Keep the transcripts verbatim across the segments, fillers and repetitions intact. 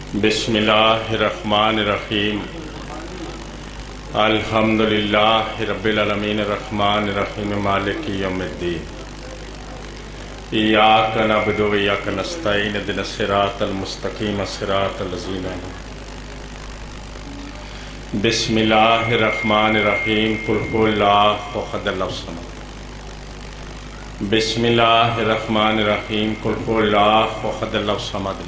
بسم اللہ الرحمن الرحیم الحمدللہ رب العالمین الرحمن الرحیم مالک یوم الدین ایاک نعبد و ایاک نستعین اهدنا الصراط المستقیم صراط الذین بسم اللہ الرحمن الرحیم قل هو اللہ احد اللہ الصمد بسم اللہ الرحمن الرحیم قل هو اللہ احد اللہ الصمد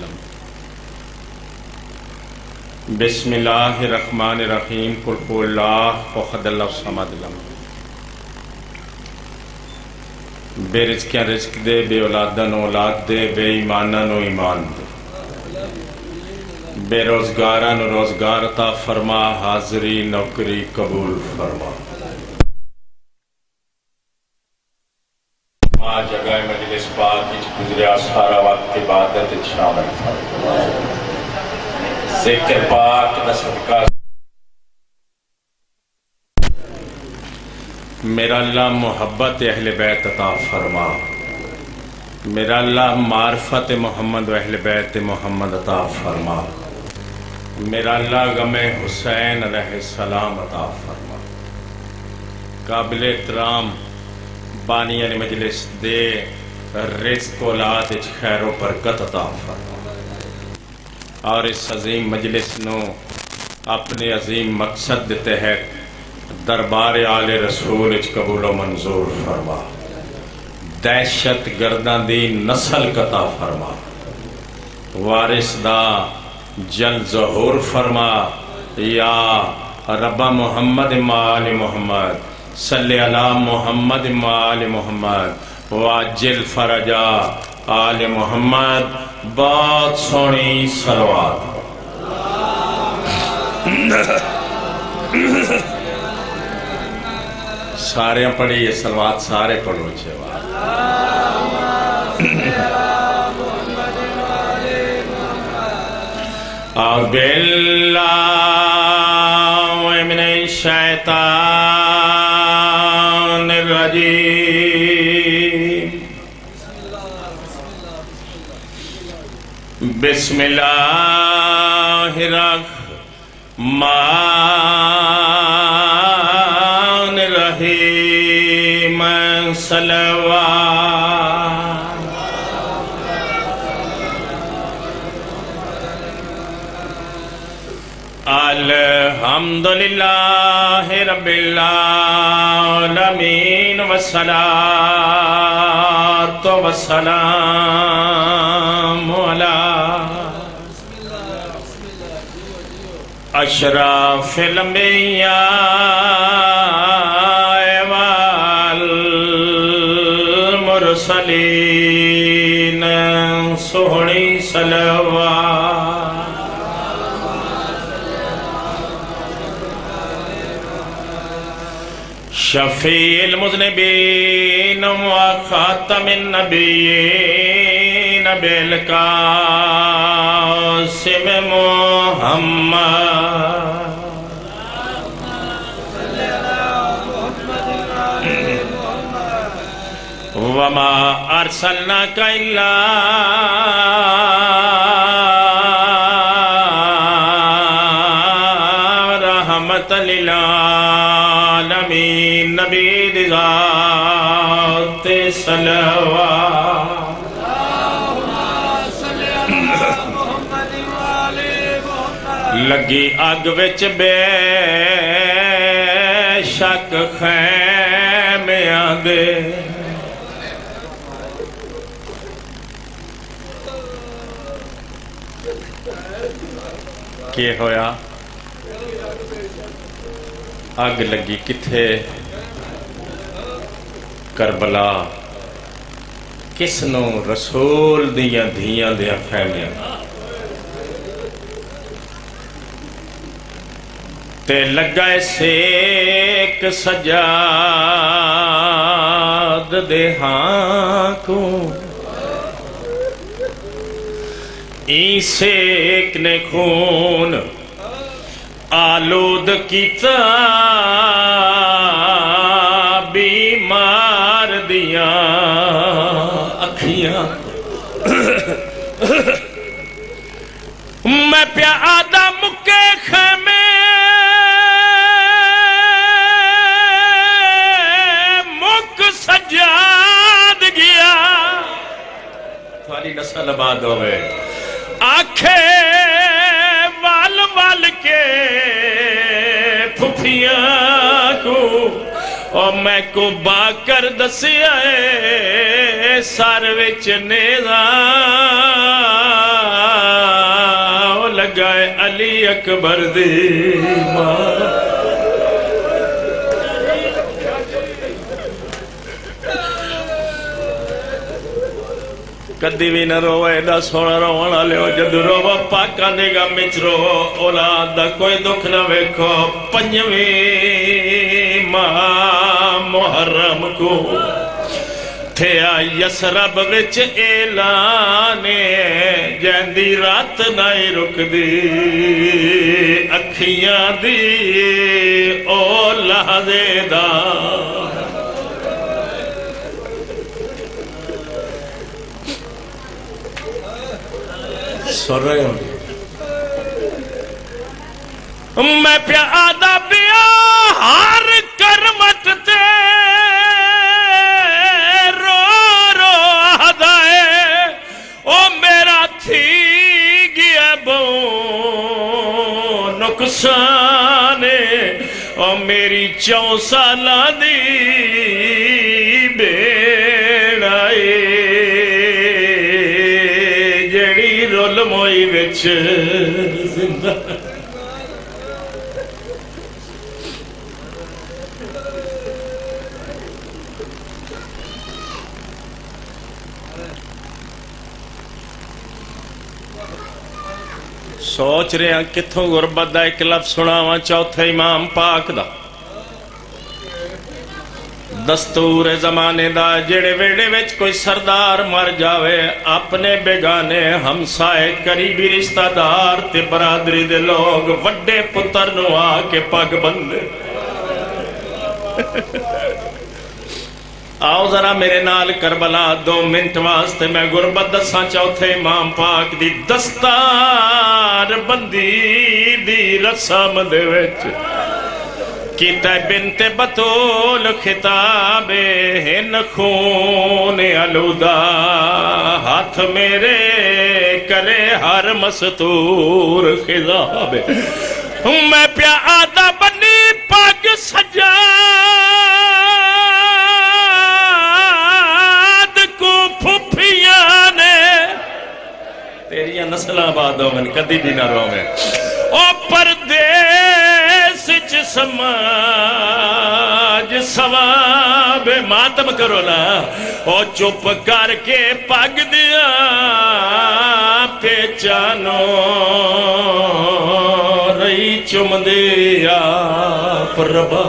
بسم اللہ الرحمن الرحیم قل هو اللہ احد اللہ الصمد بے رزقیاں رزق دے، بے اولادن اولاد دے، بے ایمانن و ایمان دے، بے روزگارن و روزگار عطا فرما، حاضری نوکری قبول فرما۔ آج جگہ مجلس پاک اچ گزریا سارا وقت عبادت شامل فرما، ذکر پاک دا صدقہ میرا اللہ محبت اہل بیت عطا فرما، میرا اللہ معرفت محمد و اہل بیت محمد عطا فرما، میرا اللہ غم حسین علیہ السلام عطا فرما۔ قابل احترام بانیان مجلس دے، رزق اولاد اچ خیر و برکت عطا فرما، اور اس عظیم مجلس نو اپنے عظیم مقصد دے تحت دربار آل رسول اچ قبول و منظور فرما، دہشت گردان دی نسل قطع فرما، وارث دا جل ظہور فرما، یا رب محمد مال محمد صلی علی محمد مال محمد واجل فرجا آل محمد، بات سونی صلوات۔ سارے پڑھی یہ صلوات، سارے پڑھو چھے بات۔ اعوذ باللہ من الشیطان الرجیم، بسم اللہ الرحمن الرحیم، صلوات۔ الحمدللہ رب العالمین، والصلاة والسلام علی اشرف الانبیاء والمرسلین، سہنی صلوات۔ شفیع المذنبین وخاتم النبیین بالقاسم محمد، وما ارسلناک الا رحمت للعالمین، نبی ذات صلوات۔ لگی اگ وچ بے شک خیمیاں دے، کیا ہویا؟ اگ لگی کتھے؟ کربلا۔ کس نو؟ رسول دیاں دھیاں دیاں خیمیاں، تے لگا سیک سجاد دے ہاں کو، ای سیک نے خون آلود کیتا بیمار دیاں اکھیاں، میں پیا آدھا مکے خیمے مک سجاد گیا تھوڑی نسل آباد ہوئے آنکھیں وال وال کے پھپھیاں کو اور میں کو با کر دسیا ہے سار وچ نیزاں لگائے علی اکبر دی ماں کدی بھی نہ روئے دا سونا رونا لے جد رو پاکا نگا مچرو اولاد دا کوئی دکھ نہ ویکھو پنجویں ماہ محرم کو تھیا یسرب وچ اعلانے جیندی رات نائی رک دی اکھیاں دی او لحظے دا سن رہے ہوں میں پیا آدھا پیا ہر کرمت تے رو رو آدھائے او میرا تھی گیا بو نقصانے او میری چون سالہ دی بیڑائے جڑی رول موئی وچ زندہ سوچ رہے ہیں کتھوں غربت دا ایک لفظ سناواں چوتھے امام پاک دا دستور زمانے دا جڑے ویڑے وچ کوئی سردار مر جاوے اپنے بیگانے ہمسائے قریبی رشتہ دار تے برادری دے لوگ وڈے پتر نو آ کے پگ بندے آؤ ذرا میرے نال کربلا دو منٹ واسطے میں غربت دساں چوتھے امام پاک دی دستار بندی دی رسم دے وچ کیتا بنت بطول خطاب ہن خون علودہ ہاتھ میرے کرے ہر مستور خضاب میں پیا آدھا بنی پاک سجاد کو پھپھیاں نے تیریاں نسلہ آباد ہو من کدی بھی نہ رو میں او پردیس چ سماج سواب ماتم کرو نا او چپ کر کے پگ دیا پہچانو رہی چم دیا پربا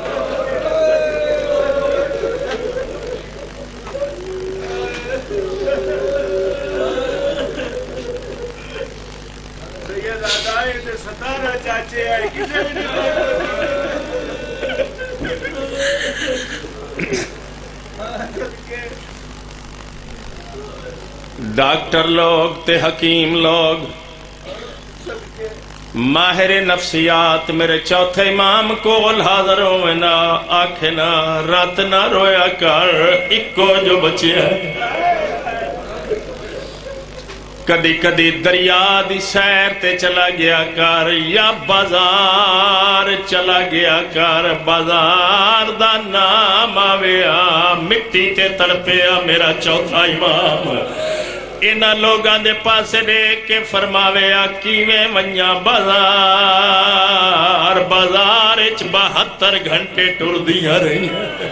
ڈاکٹر لوگ تے حکیم لوگ ماہر نفسیات میرے چوتھے امام کو حاضر ہوئے نا آنکھیں نا رات نہ رویا کر اکو جو بچے ہیں کدی کدی دریا دی سیر تے چلا گیا کر یا بازار چلا گیا کر بازار دا نام آویا مٹی تے تڑپیا میرا چوتھا امام اینا لوگاں دے پاسے دیکھ کے فرماویا کیویں ونیا بازار بازار اچ بہتر گھنٹے ٹر دیا رہی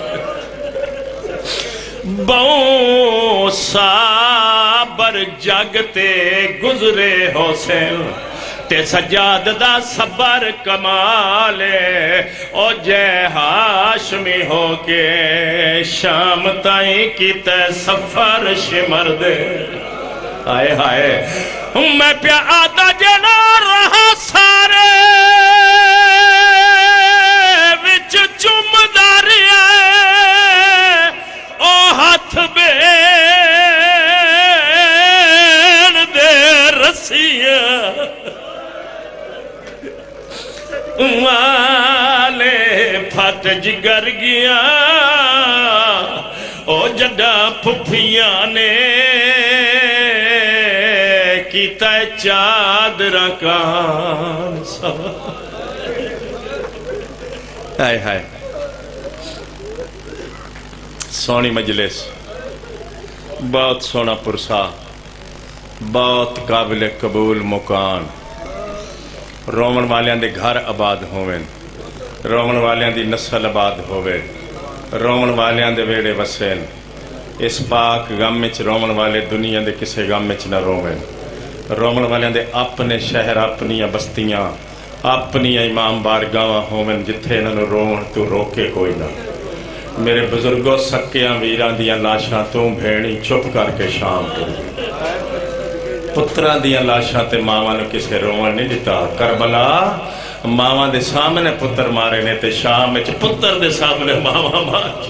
بہوں صابر جگتے گزرے حسین تے سجاد دا صبر کمالے او جے ہاشمی ہو کے شام تائیں کی تے سفر شمر دے آئے آئے میں پیا آدھا جنا رہا سارے وچ چم داری آئے او ہاتھ بین دے رسیاں والے پھٹ جگر گیا او جڈا پھپھیاں نے کیتا چادر کان سوا ہائے ہائے سونی مجلس بہت سونا پرسا بہت قابل قبول مکان رومن والیاں دے گھر آباد ہوئے رومن والیاں دی نسل آباد ہوئے رومن والیاں دے ویڑے وسین اس پاک غم وچ رومن والے دنیا دے کسے غم وچ نہ رومن رومن والیاں دے اپنے شہر اپنیاں بستیاں اپنیاں امام بارگاواں ہومن جتھے انہوں رومن تو روکے کوئی نہ میرے بزرگوں سکیاں ویران دیاں لاشاں تو بھیڑی چپ کر کے شام تو پتران دیاں لاشاں تے ماما نے کسے رومن نہیں دیتا کربلا ماما دے سامنے پتر مارے نے تے شام میں پتر دے سامنے ماما مار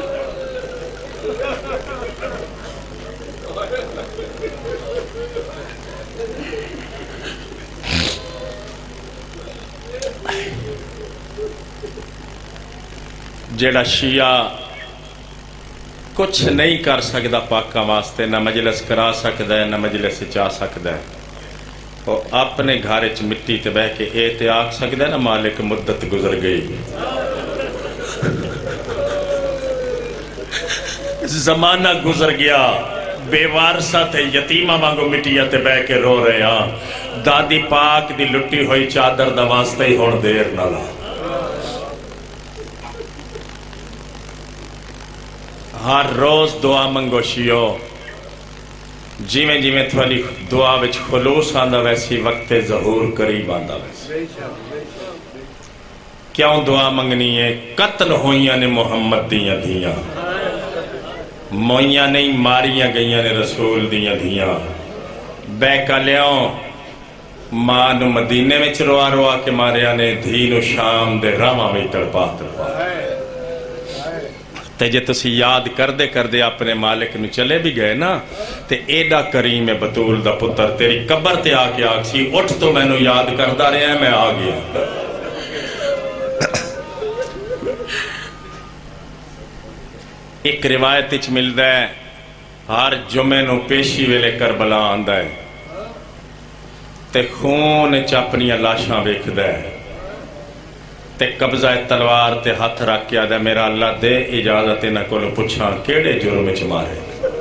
جیڑا شیعہ کچھ نہیں کر سکتا پاکاں واسطے نہ مجلس کرا سکتا ہے نہ مجلس چاہ سکتا ہے وہ اپنے گھارے چ مٹی تے بہ کے اے تے آکھ سکتا ہے نا مالک مدت گزر گئی زمانہ گزر گیا بے وارثہ تے یتیمہ مانگو مٹیاں تے بہ کے رو رہے ہاں دادی پاک دی لٹی ہوئی چادر دا واسطہ ہی ہون دیر نہ لا ہر روز دعا منگو شیو جی میں جی میں تھوڑی دعا بچ خلوص آندہ ویسی وقت ظہور قریب آندہ ویسی کیوں دعا منگنی ہے قتل ہوئیاں نے محمد دیاں دیاں موئیاں نہیں ماریاں گئیاں نے رسول دیاں دیاں بے کلیوں ماں نو مدینے میں چروا روا کے ماریاں نے دھین و شام دے راما میں تڑپا تڑپا تے جے تسی یاد کر دے کر دے اپنے مالک نو چلے بھی گئے نا تے ایڈا کریم بطول دا پتر تیری قبر تے آکے آکسی اٹھ تو میں نو یاد کردہ رہے ہیں میں آ گیا ایک روایت اچھ مل ہے ہر جمعے نو پیشی ویلے کربلا آندہ ہے تے خون چاپنیاں لاشاں بیکھ دے تے قبضہ تلوار تے ہاتھ رکھ کے آدھا میرا اللہ دے اجازت نہ کولو پچھاں کیڑے جرم وچ مارے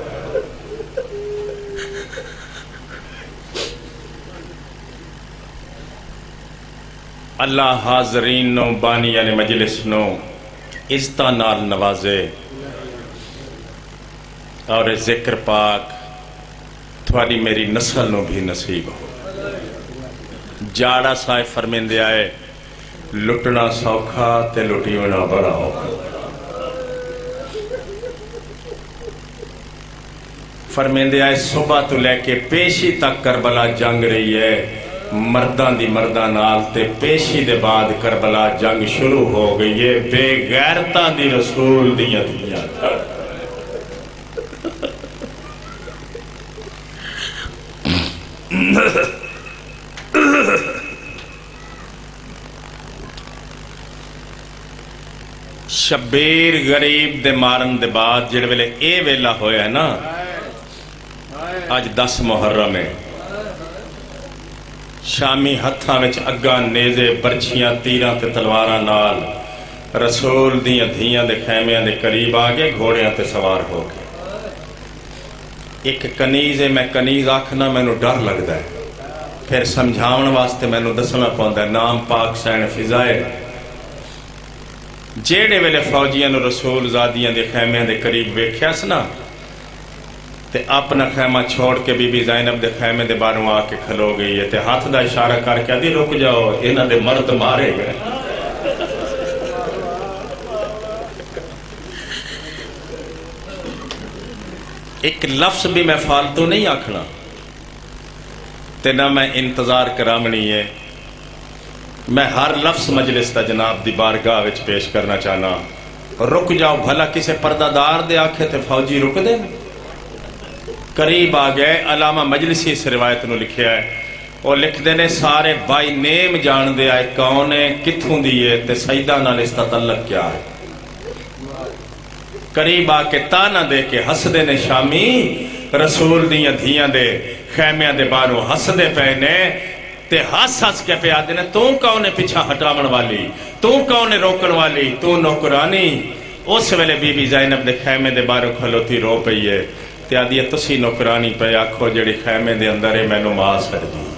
اللہ حاضرین نو بانیان مجلس نو عزتہ نال نوازے اور ذکر پاک تھوڑی میری نسل نو بھی نصیب ہو جاڑا سائے فرمیندے آئے لٹنا سوکھا تے لٹی ہونا بڑا ہوگا فرمیندے آئے صبح تو لے کے پیشی تک کربلا جنگ رہی ہے مردان دی مردان نال تے پیشی دے بعد کربلا جنگ شروع ہو گئی ہے بے غیرتان دی رسول دیاں دیاں شبیر غریب دے مارن دے بعد جڑ ویلے اے ویلا ہویا ہے نا آج دس محرم ہے شامی ہتھاں وچ اگاں نیزے برچیاں تیراں تے تلواراں نال رسول دیاں دھیاں دے خیمیاں دے قریب آگے گھوڑیاں تے سوار ہو گئے ایک کنیز ہے میں کنیز آکھنا میں نو ڈر لگ دا ہے پھر سمجھاون واسطے میں نو دسنا پوندا ہے نام پاک سین فضائے جیڑے ویلے فوجیاں نو رسول زادیاں دے خیمیاں دے قریب ویکھیا سنا تے اپنا خیمہ چھوڑ کے بی بی زینب دے خیمے دے باروں آ کے کھلو گئی ہے تے ہاتھ دا اشارہ کر کے دی رک جاؤ انہاں دے مرد مارے گئے ایک لفظ بھی میں فالتو نہیں آکھنا تے نہ میں انتظار کرامنی ہے میں ہر لفظ مجلس تا جناب دی بارگاہ وچ پیش کرنا چاہنا رک جاؤ بھلا کسے پردہ دار دے آکھے تے فوجی رک دے قریب آ گئے علامہ مجلسی اس روایت نو لکھیا ہے وہ لکھ دینے سارے بائی نیم جان دے آئے کون ہے کتھوں دیئے تے سیدہ نال اس تعلق کیا ہے قریب آ کے تانا دے کے ہس دے نے شامی رسول دیاں دھیاں دے خیمیاں دے باروں ہس دے پہنے تے ہس ہس کے پہ آدھے نے تو کون ہے پیچھا ہٹاون والی تو کون ہے روکن والی تو نوکرانی اس ویلے بی بی زینب دے خیمے دے باروں کھلوتی رو پئی ہے تے آدھی ہے تسی نوکرانی پہ آکھو جڑی خیمے دے اندر ہے میں نماز کر دی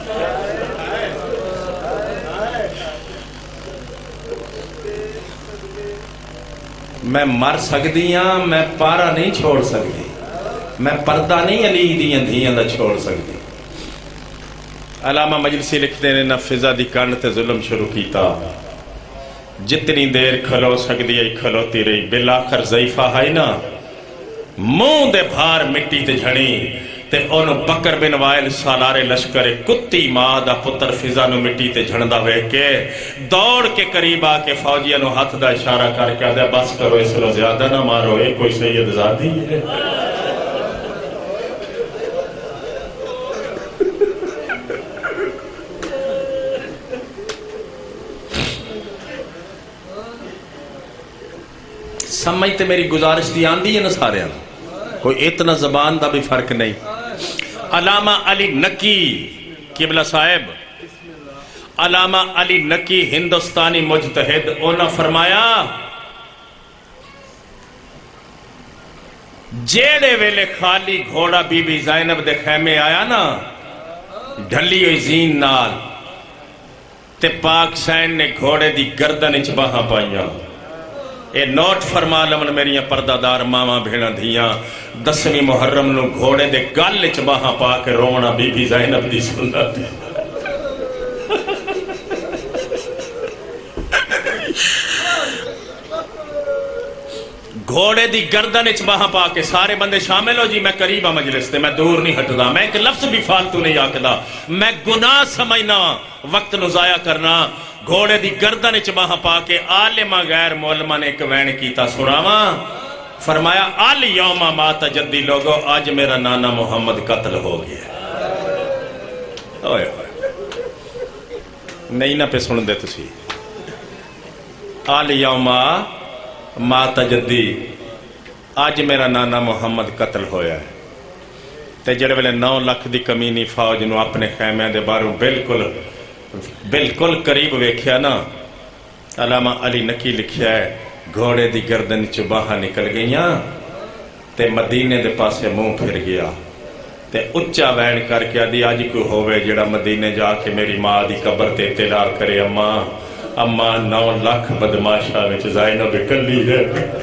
میں مر سکتی ہاں میں پارا نہیں چھوڑ سکتی میں پردہ نہیں علی دیاں دھیاں دا چھوڑ سکتی علامہ مجلسی لکھتے نے نفذہ دی کانتے ظلم شروع کیتا جتنی دیر کھلو سکتی ہے کھلوتی رہی بالآخر ضعیفہ ہے نا منہ دے بھار مٹی تے جھڑی تے انہوں بکر بن وائل سالارے لشکر کتی ماں دا پتر فضا نو مٹی تے جھڑندہ ہوئے کے دوڑ کے قریب آ کے فوجیہ نو ہاتھ دا اشارہ کر کے دے بس کرو اس لو زیادہ نہ مارو اے کوئی سید زادی ہے سمجھتے میری گزارش دی آن دی ہے نا سارے ہیں کوئی اتنا زبان دا بھی فرق نہیں علامہ علی نکی قبلہ صاحب علامہ علی نکی ہندوستانی مجتہد انہوں فرمایا جیڑے ویلے خالی گھوڑا بی بی زینب دے خیمے آیا نا ڈھلی ہوئی زین نال تے پاک سین نے گھوڑے دی گردن اچ باہاں پائیاں اے نوٹ فرما لمن میریاں پردادار ماما بھیڑا دھیاں دسویں محرم نو گھوڑے دے گل اچ باہاں پا کے رونا بی بی زینب دی سنت گھوڑے دی گردن اچ باہاں پا کے سارے بندے شامل ہو جی میں قریبا مجلس تے میں دور نہیں ہٹدا میں ایک لفظ بھی فالتو نہیں آکدا میں گناہ سمجھنا وقت نو ضائع کرنا گھوڑے دی گردن اچ باہاں پا کے عالمہ غیر مولمہ نے ایک وین کیتا سناواں فرمایا آل یومہ مات جدی لوگو آج میرا نانا محمد قتل ہو گیا اوئے اوئے نہیں نہ پہ سن دے تسی آل یومہ مات جدی آج میرا نانا محمد قتل ہویا ہے تے جڑے ویلے نو لکھ دی کمینی فوج نو اپنے خیمے دے باروں بالکل بالکل قریب ویکھیا نا علامہ علی نکی لکھیا ہے گھوڑے دی گردن چ باہاں نکل گئیاں تے مدینے دے پاسے منہ پھر گیا تے اچا وین کر کے آدھی آج کوئی ہوئے جڑا مدینے جا کے میری ماں دی قبر تے اطلاع کرے اماں اماں نو لاکھ بدماشا وچ زینب کلی ہے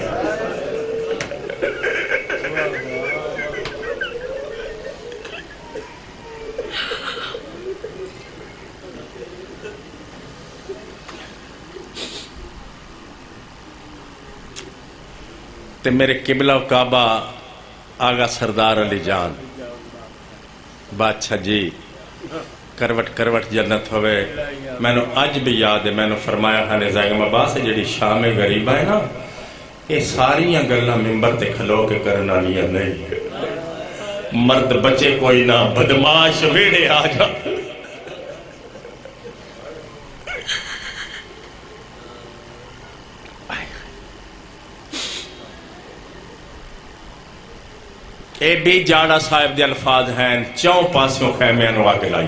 تے میرے قبلہ و کعبہ آگا سردار علی جان بادشاہ جی کروٹ کروٹ جنت ہوئے میں نے آج بھی یاد ہے میں نے فرمایا خانے زائگم عباس سے جڑی شام غریبہ ہے نا یہ ساریاں گلہ ممبر تے کھلو کے کرنا لیا نہیں مرد بچے کوئی نہ بدماش ویڑے آجا اے بھی جاڑا صاحب دے الفاظ ہیں چون پاسیوں خیمے انو آگے لائی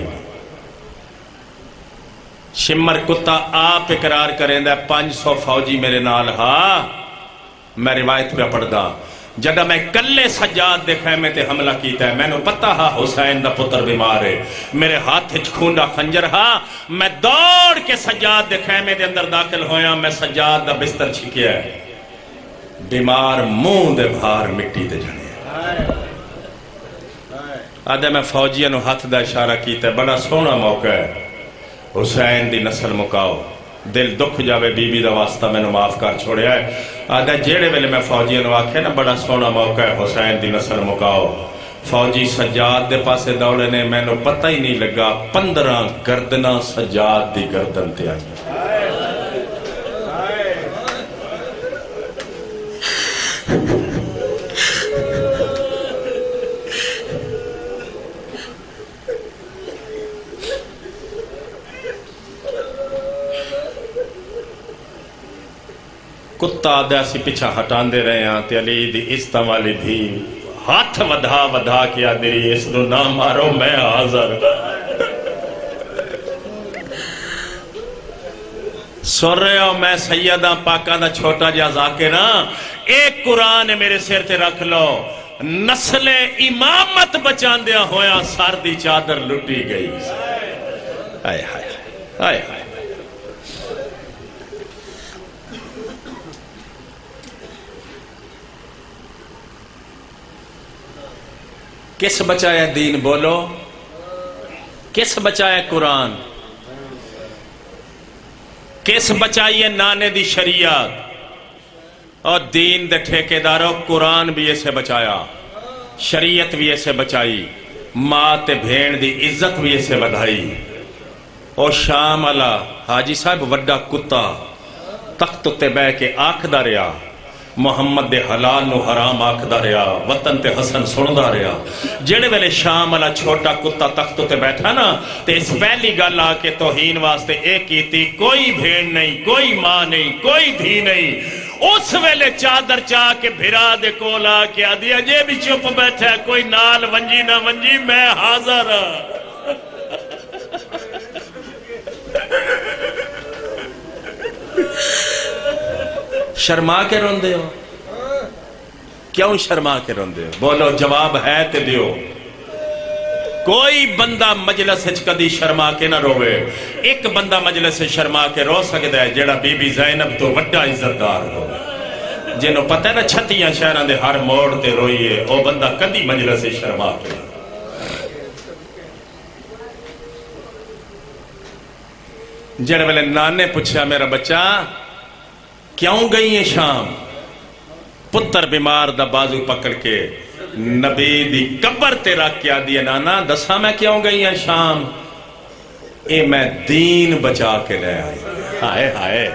شمر کتا آپ اقرار کریں دے پانچ سو فوجی میرے نال ہاں میں روایت پہ پڑھ دا جدہ میں کلے سجاد دے خیمے تے حملہ کیتا ہے میں نے پتہ ہا حسین دا پتر بیمار ہے میرے ہاتھ ہچ کھونڈا خنجر ہا میں دوڑ کے سجاد دے خیمے دے اندر داخل ہویا میں سجاد دا بستر چھکیا ہے بیمار منہ دے بھار مٹی دے جنے آدھے میں فوجیاں نو ہاتھ دا اشارہ کیتا ہے بڑا سونا موقع ہے حسین دی نسل مکاؤ دل دکھ جاوے بی بی دا واسطہ میں نو معاف کر چھوڑیا ہے آدھے جیڑے ویلے میں فوجیاں نو آکھے نا بڑا سونا موقع ہے حسین دی نسل مکاؤ فوجی سجاد دے پاسے دوڑے نے میں نو پتہ ہی نہیں لگا پندرہ گردنا سجاد دی گردن تے آئی کتا آدھا سی پیچھا ہٹان دے رہے ہیں تے علی دی عزتاں والی بھی ہاتھ ودھا ودھا کیا میری اس نو نہ مارو میں حاضر سن رہے ہو میں سیدہ پاکاں دا چھوٹا جا ذاکرہ ایک قرآن میرے سر تے رکھ لو نسل امامت بچان دیا ہویا سار دی چادر لٹی گئی آئے آئے آئے آئے کس بچایا دین بولو کس بچایا قرآن کس بچائیے نانے دی شریعت اور دین دے ٹھیکیداروں قرآن بھی اسے بچایا شریعت بھی اسے بچائی ماں تے بھین دی عزت بھی اسے بدھائی اور شام اللہ حاجی صاحب وڈا کتا تخت تے بے کے آنکھ دا ریا محمد دے حلال نو حرام آکھ دا ریا وطن تے حسن سن دا ریا جڑے ویلے شام والا چھوٹا کتا تخت تے بیٹھا نا تے اس پہلی گل آ کے توہین واسطے ایک کی تھی کوئی بھین نہیں کوئی ماں نہیں کوئی دھی نہیں اس ویلے چادر چاہ کے بھرا دے کولا کیا دیا جے بھی چپ بیٹھا کوئی نال ونجی نہ ونجی میں حاضر شرما کے روندے ہو کیوں شرما کے روندے ہو بولو جواب ہے تے دیو کوئی بندہ مجلس وچ کدی شرما کے نہ روے ایک بندہ مجلس سے شرما کے رو سکدا ہے جیڑا بی بی زینب تو وڈا عزت دار ہو جنوں پتہ ہے نا چھتیاں شہراں دے ہر موڑ تے روئیے او بندہ کدی مجلس سے شرما کے جڑے ویلے نانے پوچھا میرا بچہ کیوں گئی ہیں شام پتر بیمار دا بازو پکڑ کے نبی دی قبر تے رکھ کیا دیا نانا دسا میں کیوں گئی ہیں شام اے میں دین بچا کے لے آئی ہائے ہائے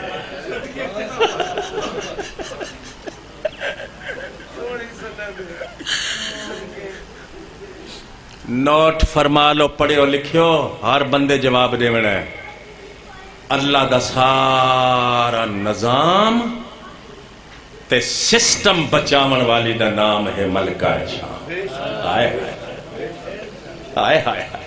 نوٹ فرما لو پڑھو لکھو ہر بندے جواب دے میں اللہ دا سارا نظام تے سسٹم بچاون والی دا نام ہے ملکہ شام آئے آئے آئے آئے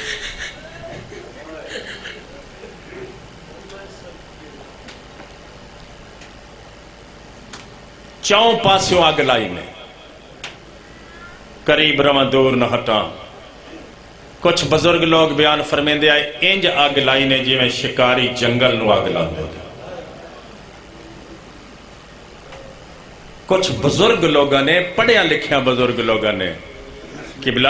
چون پاسیوں آگ لائی میں قریب رواں دور نہ ہٹاں کچھ بزرگ لوگ بیان فرمیندے آئے انج آگ لائی نے جی میں شکاری جنگل نو آگ لاندے دے کچھ بزرگ لوگاں نے پڑھیا لکھیا بزرگ لوگاں نے قبلہ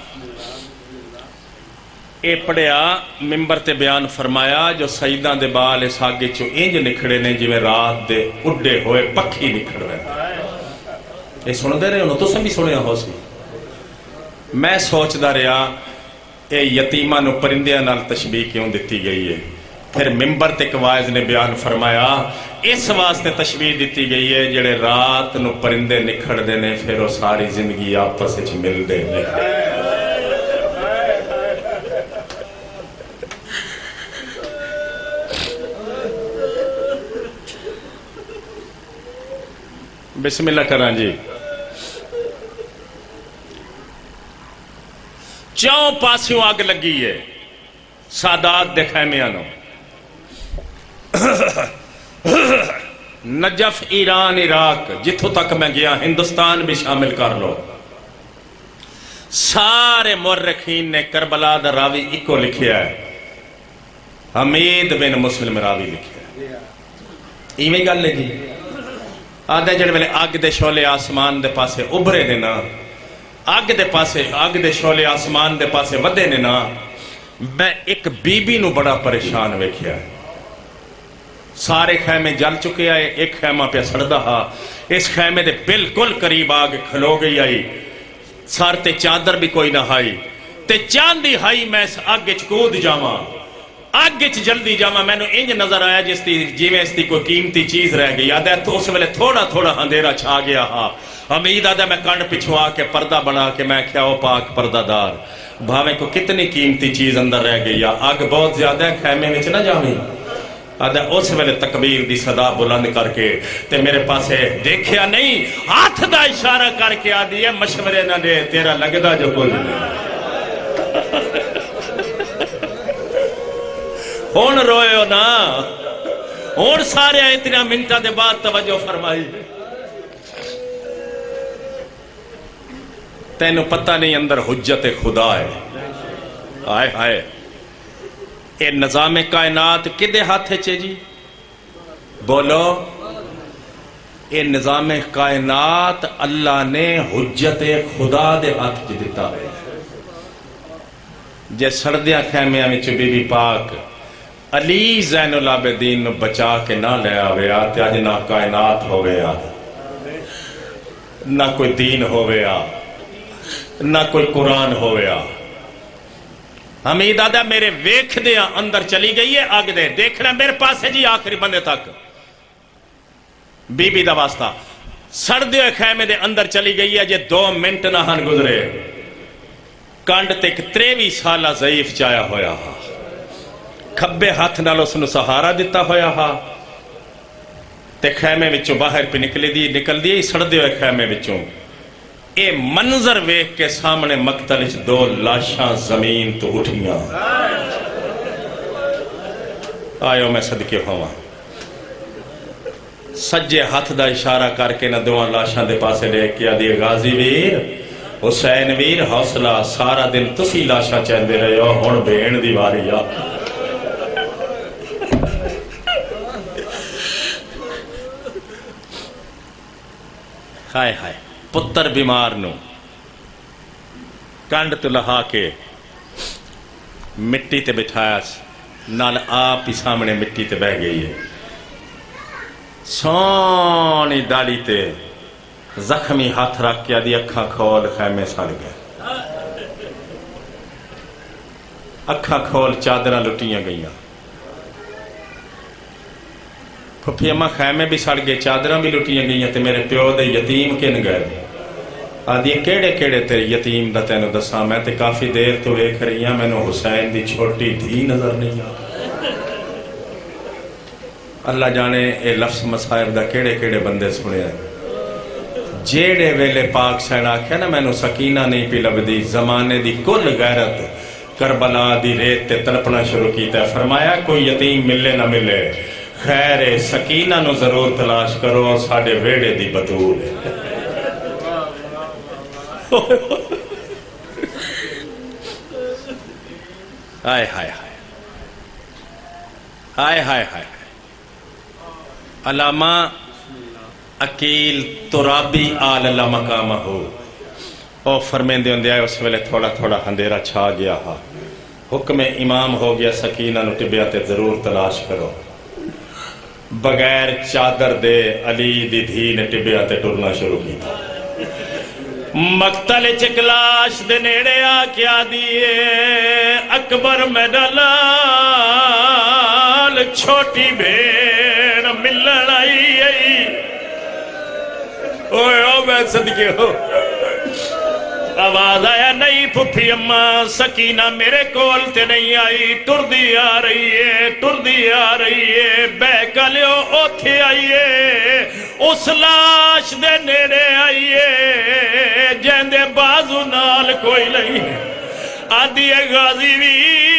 اے پڑھیا ممبر تے بیان فرمایا جو سیداں دے بال اس آگے چو انج نکھڑے نے جی میں رات دے اڈے ہوئے پکھی نکھڑ رہے اے سن دے رہے ہو تو سب بھی سنیا ہو سی میں سوچ دا رہا اے یتیمہ نو پرندیاں نال تشبیح کیوں دیتی گئی ہے پھر ممبر تے قوائز نے بیان فرمایا اس واسطے تشبیح دیتی گئی ہے جڑے رات نو پرندے نکھڑ دینے پھر وہ ساری زندگی آپس وچ مل دے بسم اللہ کران جی چون پاسیوں آگ لگی ہے سادات دے خیمیاں نو نجف ایران عراق جتھوں تک میں گیا ہندوستان بھی شامل کر لو سارے مورخین نے کربلا دا راوی ایکو لکھیا ہے حمید بن مسلم راوی لکھیا ہے ایویں گل لگی آدھے جڑے ویلے آگ دے شولے آسمان دے پاسے ابھرے دینا آگ دے پاسے آگ دے شولے آسمان دے پاسے ودے نے نا میں ایک بی بی نو بڑا پریشان ویکھیا ہے سارے خیمے جل چکے آئے ایک خیمہ پہ سڑدا ہا اس خیمے دے بالکل قریب آگ کھلو گئی آئی سار تے چادر بھی کوئی نہ ہائی تے چاندی ہائی میں اس آگ چکود جاما آگ چ جلدی جاما میں نے انج نظر آیا جس تی جی میں اس تی کوئی قیمتی چیز رہ گئی آدھے تو اس ویلے تھوڑا تھوڑا اندھیرا چھا گیا ہا امید آدھے میں کانڈ پچھوا کے پردہ بنا کے میں کیا ہو پاک پردہ دار بھاویں کو کتنی قیمتی چیز اندر رہ گئی آگ بہت زیادہ ہے خیمے میں نہ جاویں آدھا اس ویلے تکبیر دی صدا بلند کر کے تے میرے پاسے دیکھیا نہیں ہاتھ دا اشارہ کر کے آدھی ہے مشورے نہ دے تیرا لگدا جو کچھ نہیں ہون روئے ہو نا ہون سارے اتنا منٹا دے بعد توجہ فرمائی تینوں پتہ نہیں اندر حجت خدا ہے آئے آئے اے نظام کائنات کدے ہاتھ ہے جی بولو اے نظام کائنات اللہ نے حجت خدا دے ہاتھ جی دیتا ہے جے سردیاں خیمیاں میں بی بی پاک علی زین العابدین نو بچا کے نہ لے آوے آتے آج نہ کائنات ہو گیا نہ کوئی دین ہو گیا نہ کوئی قرآن ہو گیا حمید آدھا میرے ویکھ دیا اندر چلی گئی ہے آگ دے دیکھنا میرے پاس ہے جی آخری بندے تک بی بی دا واسطہ سردیوں خیمے دے اندر چلی گئی ہے جے دو منٹ نہ ہن گزرے کانڈ تک تریوی سالہ ضعیف چایا ہویا ہا کھبے ہاتھ نال اس نے سہارا دیتا ہویا ہا تے خیمے وچوں باہر پہ نکلی دی نکل دی سردیوں خیمے وچوں اے منظر ویکھ کے سامنے مقتل وچ دو لاشاں زمین تو اٹھیاں آئیو میں صدقے ہوا سجے ہاتھ دا اشارہ کر کے نہ دوان لاشاں دے پاسے لے کیا دی غازی ویر حسین ویر حوصلہ سارا دن تسی لاشاں چاہندے رہے ہو ہون بہن دی واری آ ہائے ہائے پتر بیمار نو کانڈ تو لہا کے مٹی تے بٹھایا نال آپ ہی سامنے مٹی تے بہ گئی ہے سونی ڈالی تے زخمی ہاتھ رکھ کیا دی اکھاں کھول خیمے سڑ گئے اکھاں کھول چادرہ لٹیاں گئیاں پھپھی اماں خیمے بھی سڑ گئے چادرہ بھی لٹیاں گئیاں تے میرے پیو دے یتیم کن گئے آدھی کیڑے کیڑے تیرے یتیم دا تینو دساں میں تے کافی دیر تو ایک رہیاں میں نو حسین دی چھوٹی دھی نظر نہیں آ اللہ جانے اے لفظ مصائب دا کیڑے کیڑے بندے سنے ہیں جیڑے ویلے پاک سین آکھیا نا میں نو سکینہ نہیں پی لبدی زمانے دی کل غیرت کربلا دی ریت تے تڑپنا شروع کیتا ہے فرمایا کوئی یتیم ملے نہ ملے خیر سکینہ نو ضرور تلاش کرو ساڑے ویڑے دی بطول ہے آئے ہائے ہائے ہائے ہائے ہائے علامہ عقیل ترابی آل اللہ مقامہ ہو او فرمین دے اندے آئے اس ویلے تھوڑا تھوڑا اندھیرا چھا گیا ہا حکم امام ہو گیا سکینہ نو ٹبیاتے ضرور تلاش کرو بغیر چادر دے علی دی دھی نے ٹبیاتے ٹرنا شروع کی تھا مقتل چکلاش دے نیڑے آ کیا دیئے اکبر میں ڈلال چھوٹی بھیڑ ملن آئی آئی اوہ او میں صدقے ہو آواز آیا نہیں پھپھی اماں سکینہ میرے کول تے نہیں آئی ٹر دی آ رہی ہے ٹر دی آ رہی ہے بے کلیو اوتھے آئیے اس لاش دے نیڑے آئیے جیندے بازو نال کوئی نہیں آدھی غازی ویر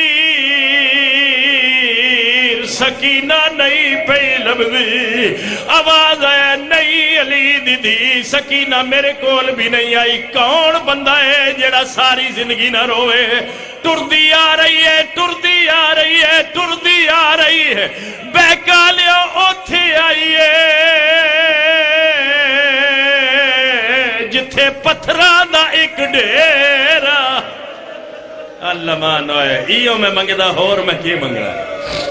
سکینہ نہیں پہ لبدی آواز ہے نہیں علی دی دی سکینہ میرے کول بھی نہیں آئی کون بندہ ہے جڑا ساری زندگی نہ روئے ٹردی آ رہی ہے ٹردی آ رہی ہے ٹردی آ رہی ہے بیکالیو اوتھے آئیے جتھے پتھران دا ایک ڈیرا اللہ مانو ہے ایو میں منگدہ ہور میں کی منگنا ہے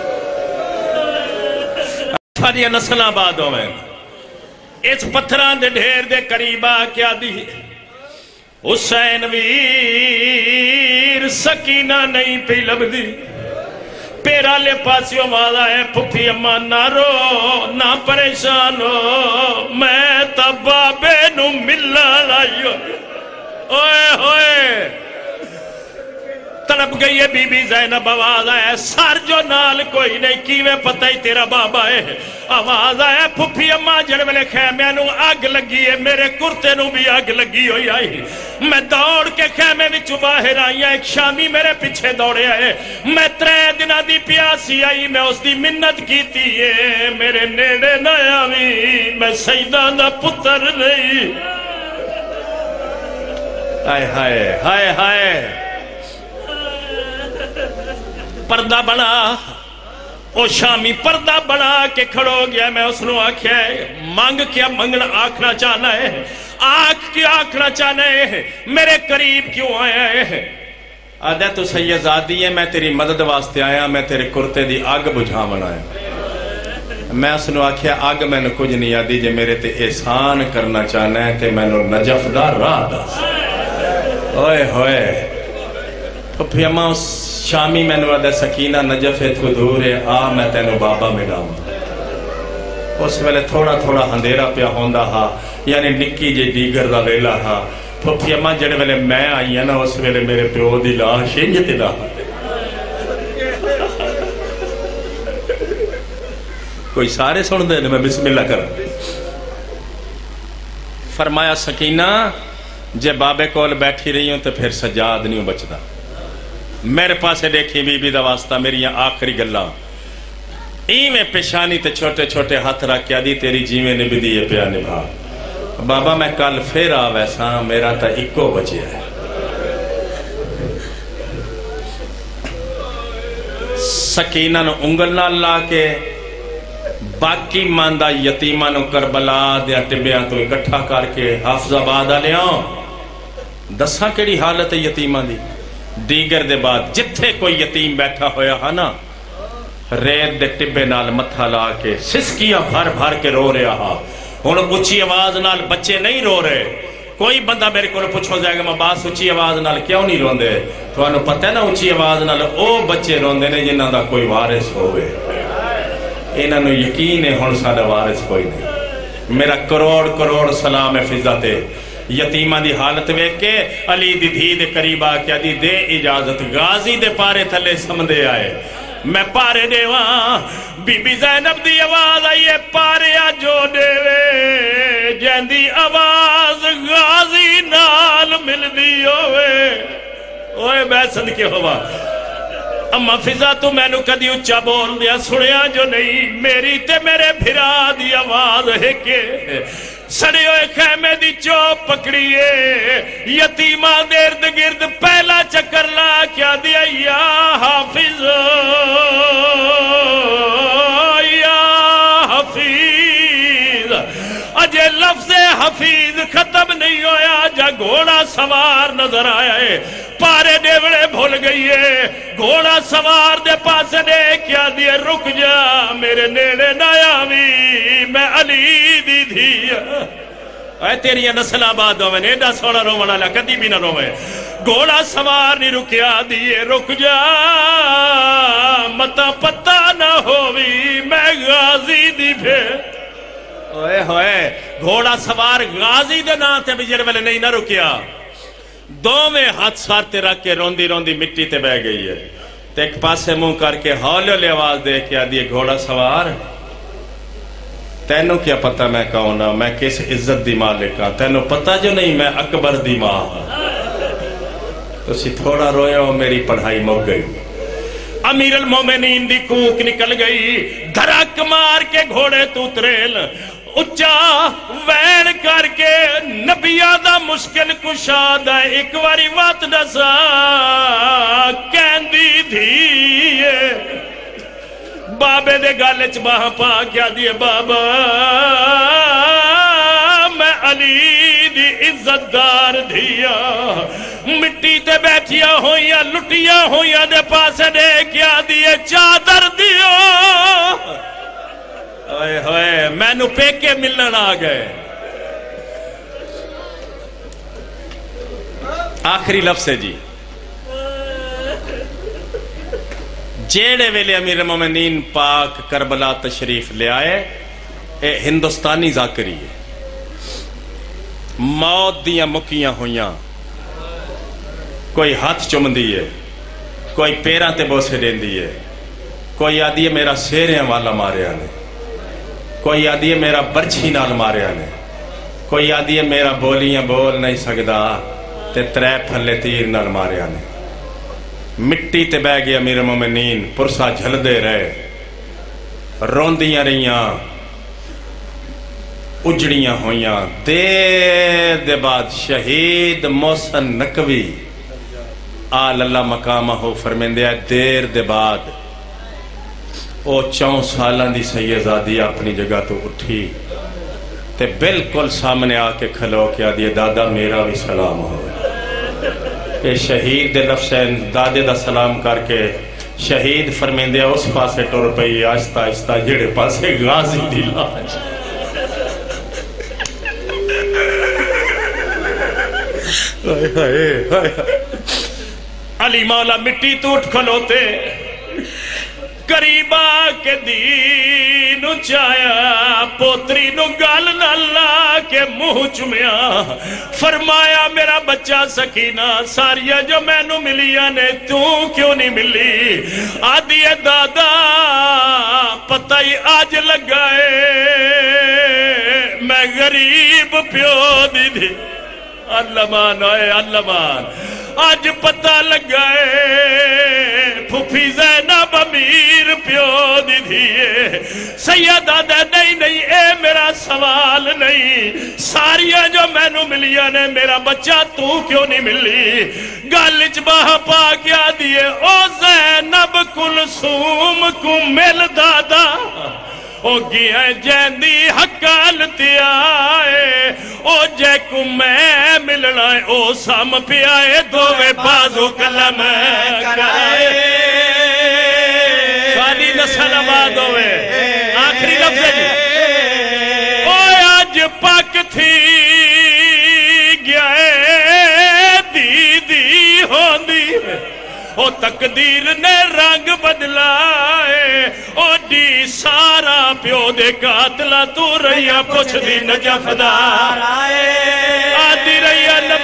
ساری نسلہ بعد ہوئے اس پتھران دے ڈھیر دے قریبا کیا دی حسین ویر سکینہ نہیں پی لب دی پیرا لے پاسیوں مادا ہے پھپھی اماں نہ رو نہ پریشان ہو میں تبابے نو ملہ لائیو اوئے ہوئے تڑپ گئی ہے بی بی زینب آواز آیا سر جو نال کوئی نہیں کیویں پتہ ہی تیرا بابا ہے آواز آیا پھپھی اماں جڑ ویلے خیمے نو اگ لگی ہے میرے کرتے نو بھی اگ لگی ہوئی آئی میں دوڑ کے خیمے وچوں باہر آئی ایک شامی میرے پیچھے دوڑے آئے میں ترے دنہ دی پیاسی آئی میں اس دی منت کیتی ہے میرے نیڑے نہ آوی میں سیدہ دا پتر نہیں ہائے ہائے ہائے ہائے پردہ بنا او شامی پردہ بنا کے کھڑو گیا میں اس نو آکھیا ہے مانگ کیا منگنا آکھنا چاہنا ہے آکھ کیا آکھنا چاہنا ہے میرے قریب کیوں آیا ہے آدھے تو سیدزادی ہے میں تیری مدد واسطے آیا میں تیرے کرتے دی آگ بجھا بنایا میں اس نو آکھیا آگ میں نے کچھ نہیں آدھی جے میرے تے احسان کرنا چاہنا ہے تے میں نو نجف دا راہ دا اوئے ہوئے پھر اماں اس شامی میں نے وعدہ سکینہ نجف ہے تو دور ہے آ میں تینو بابا ملاؤں اس ویلے تھوڑا تھوڑا ہندیرا پیا ہوندہ ہا یعنی نکی جے دیگر دا ویلا ہا پھر اماں جڑے ویلے میں آئی ہے نا اس ویلے میرے پیو دی لاش انجت دا کوئی سارے سن دے میں بسم اللہ کر فرمایا سکینہ جے بابے کول بیٹھی رہی ہوں تو پھر سجاد نہیں بچدا میرے پاسے دیکھی بی بی دا واسطہ میری آخری گلہ ایمیں پیشانی تے چھوٹے چھوٹے ہاتھ رکھ کیا دی تیری جیویں نبی دیئے پیا نبھا بابا میں کل پھر آ ویسا میرا تا اکو بچے ہے سکینہ نو انگل نہ لا کے باقی ماندہ یتیمہ نو کربلا دیا ٹبیاں تو اکٹھا کر کے حافظ آباد آلیاں دساں کیڑی حالت ہے یتیمہ دی دیگر دے بعد جتھے کوئی یتیم بیٹھا ہویا ہا نا ریت دے ٹبے نال متھا لا کے سسکیاں بھر بھر کے رو رہا ہا ہن اچھی آواز نال بچے نہیں رو رہے کوئی بندہ میرے کو پوچھو جائے گا میں باس اچھی آواز نال کیوں نہیں روندے تو انہوں پتہ ہے نا اچھی آواز نال او بچے روندے نے جنہاں دا کوئی وارث ہوئے انہاں نو یقین ہے ہن ساڈا وارث کوئی نہیں میرا کروڑ کروڑ سلام ہے فضا تے یتیمہ دی حالت ویک کے علی دی دھی دے قریب آ کے دی دے اجازت غازی دے پارے تھلے سمدے آئے میں پارے دے وہاں بی بی زینب دی آواز آئیے پارے آ جو دے وے جن دی آواز غازی نال مل دی ہوئے اوے بے صدقے ہوا اما فضا تو میں نو کدی اچھا بول دیا سنیا جو نہیں میری تے میرے بھرا دی آواز ہے کہ سڑے ہوئے خیمے دی چوپ پکڑیے یتیمہ درد گرد پہلا چکر لا کیا دیا یا حافظ یا حفیظ اجے لفظ حفیظ ختم نہیں ہویا جا گھوڑا سوار نظر آیا ہے پارے ڈیوڑے بھول گئی ہے گھوڑا سوار دے پاس دے کیا دیے رک جا میرے نیڑے نایاوی میں علی دی دھیا اے تیری نسل آباد ہوئے نیڈا سوڑا رو منا کدی بھی نہ روئے گھوڑا سوار نہیں رکیا دیے رک جا متا پتہ نہ ہوئی میں غازی دی پھر اوئے ہوئے گھوڑا سوار غازی دے نا تے بجر میں نہیں نہ رکیا دو میں ہاتھ سارتے رکھ کے روندی روندی مٹی تے بہ گئی ہے تے ایک پاسے منہ کر کے ہولے لے آواز دے کیا دیے گھوڑا سوار تینوں کیا پتہ میں کہوں نا میں کس عزت دی مالک ہاں تینوں پتہ جو نہیں میں اکبر دی ماں ہاں تو سی تھوڑا رویا ہو میری پڑھائی مک گئی امیر المومنین دی کوک نکل گئی دھرک مار کے گھوڑے تو تریل اچھا وین کر کے نبیہ دا مشکل کشادہ ایک واری وات نسا کہندی دھیئے بابے دے گالچ باہاں پا کیا دیئے بابا میں علی دی عزت دار دھیا مٹی تے بیٹھیا ہویا لٹیا ہویا دے پاس دے کیا دیئے چادر دیو اوئے ہوئے میں نو پیکے ملن آ گئے آخری لفظ ہے جی جیڑے ویلے امیر المومنین پاک کربلا تشریف لے آئے اے ہندوستانی ذاکری ہے موت دیاں مکیاں ہویاں کوئی ہاتھ چم دیئے کوئی پیراں تے بوسے دین دیئے، کوئی آدھی ہے میرا سیریاں والا ماریا نے، کوئی آدھی ہے میرا برچھی نال ماریا نے، کوئی آدھی ہے میرا بولیاں بول نہیں سکدا تے ترے پھلے تیر نال ماریا نے۔ مٹی تے بہ گیا امیر مومنین، پرسا جھل دے رہے، روندیاں رہیاں، اجڑیاں ہویاں۔ دیر دے بعد شہید محسن نقوی آل اللہ مقامہ ہو فرمیندے ہے، دیر دے بعد او چون سالان دی سیدزادی اپنی جگہ تو اٹھی تے بالکل سامنے آ کے کھلو کے آدھی دادا میرا بھی سلام ہو۔ اے شہید دے لفظین دادے دا سلام کر کے شہید فرمیندے اس پاسے ٹور پئی آہستہ آہستہ جڑے پاسے غازی دی لاش۔ علی مولا مٹی تو اٹھ کھلوتے، قریبا کے دین چایا، پوتری نو گال نالا کے منہ چمیا، فرمایا میرا بچہ سکینہ ساریہ جو میں نو ملیاں نے تو کیوں نہیں ملی؟ آدھی دادا پتہ ہی آج لگائے میں غریب پیو دی دی۔ اللہ مان آئے اللہ مان، آج پتہ لگائے پھوپھی زینب امیر پیو دی دیئے۔ سیدہ دے نہیں نہیں اے میرا سوال نہیں، ساریاں جو میں نو ملیاں نے میرا بچہ تو کیوں نہیں ملی؟ گالچ باہ پا کیا دیئے او زینب کلثوم کو مل دادا، او گیا جیندی حقالتی آئے، او جے کو میں ملنا ہے او سام پہ آئے، دووے بازو کلم کرائے۔ خالی نسل آباد ہوئے، آخری لفظ ہے جی۔ او آج پاک تھی گیا ہے دی دی ہوندی، او تقدیر نے رنگ بدلائے، او ڈی سارا پیو دے قاتلہ تو رہیا پوچھ دی نجف دار آئے، آدھی رہیا